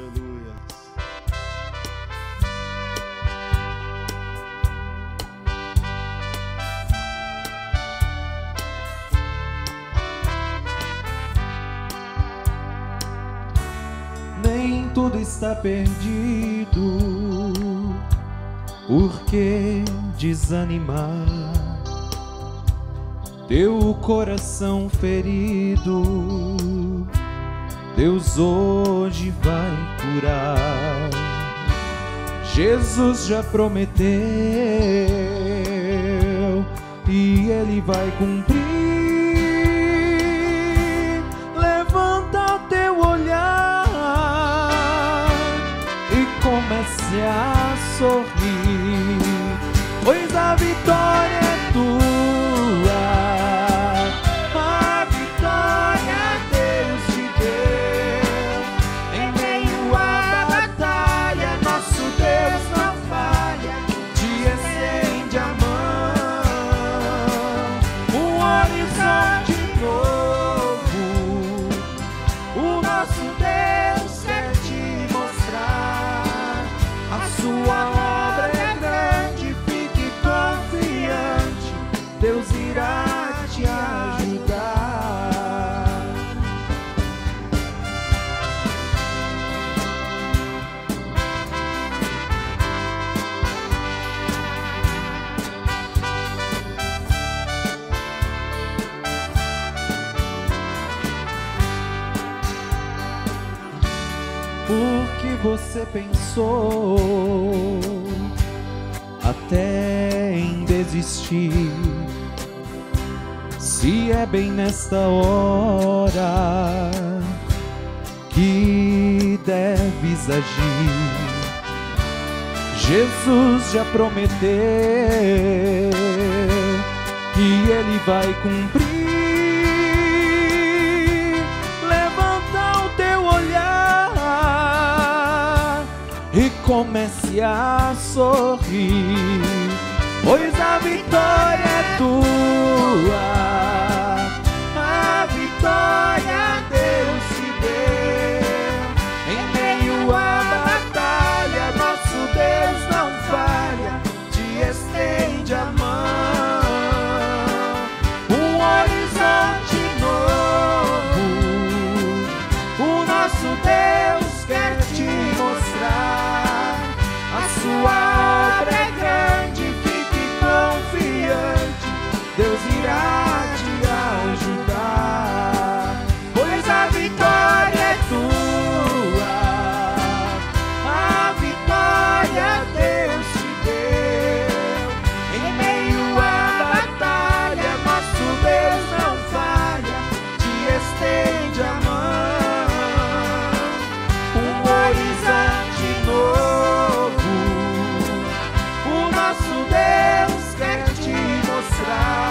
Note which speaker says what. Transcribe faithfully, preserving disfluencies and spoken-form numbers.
Speaker 1: Aleluia.
Speaker 2: Nem tudo está perdido, por que desanimar? Teu coração ferido, Deus hoje vai curar. Jesus já prometeu e Ele vai cumprir. Levanta teu olhar e comece a sorrir, pois a vitória é tua. A vitória Deus te deu. Em meio à batalha, nosso Deus não falha. Te estende a mão, um horizonte novo. O nosso Deus quer te mostrar. A sua obra é grande, fique confiante. Deus irá te ajudar. Porque você pensou até em desistir? Se é bem nesta hora que deves agir, Jesus já prometeu que Ele vai cumprir. Levanta o teu olhar e comece a sorrir, pois a vitória é tua. A vitória Deus te deu. Em meio à batalha, nosso Deus não falha. Te estende a mão, um horizonte novo. O nosso Deus quer te mostrar. A sua obra é grande, fique confiante. Deus irá te ajudar, pois a vitória é tua. A vitória Deus te deu. Em meio à batalha, nosso Deus não falha. Te estende a mão, um horizonte novo. O nosso Deus quer te mostrar.